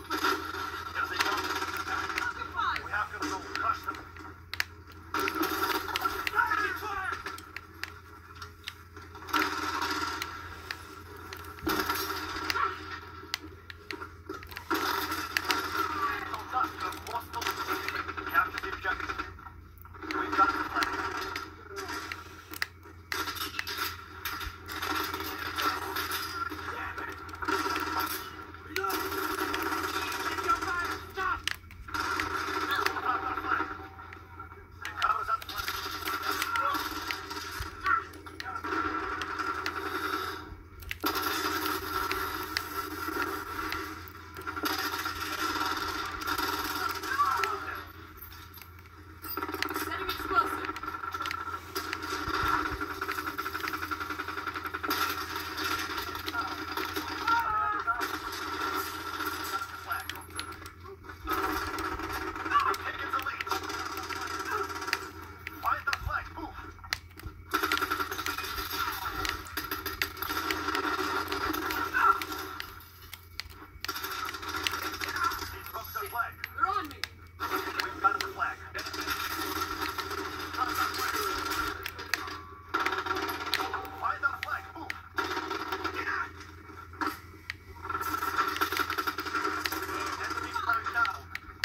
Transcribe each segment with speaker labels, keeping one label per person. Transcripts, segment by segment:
Speaker 1: Here they come. We have control. Crush them. Capture the objective. We've got the plan.
Speaker 2: They're on me!
Speaker 1: We've got the flag. Find that flag. Move. Enemy flag down.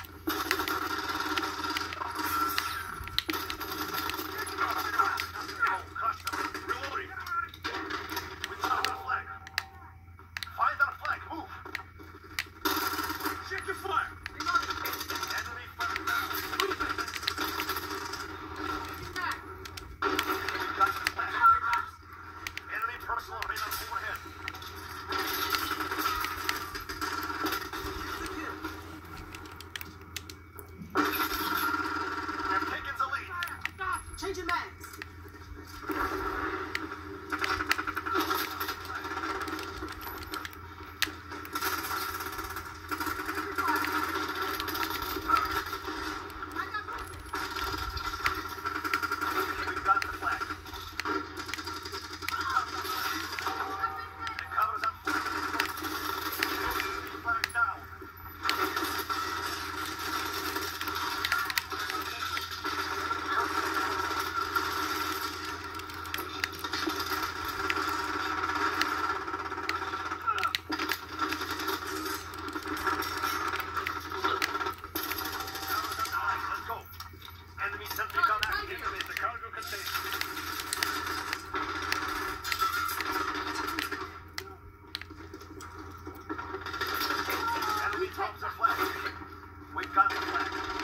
Speaker 1: Crush them. Reloading. We've got that flag. Find that flag. Move. Check your fire. Enemy flag down. We've got the flag. Enemy personal radar overhead. They're taking the lead.
Speaker 2: Changing mags!
Speaker 1: We've got the flag. The cover's up. Flag down. Let's go. Enemy sentry gun active. Incoming the cargo container. Enemy drops a flag. We've got the flag.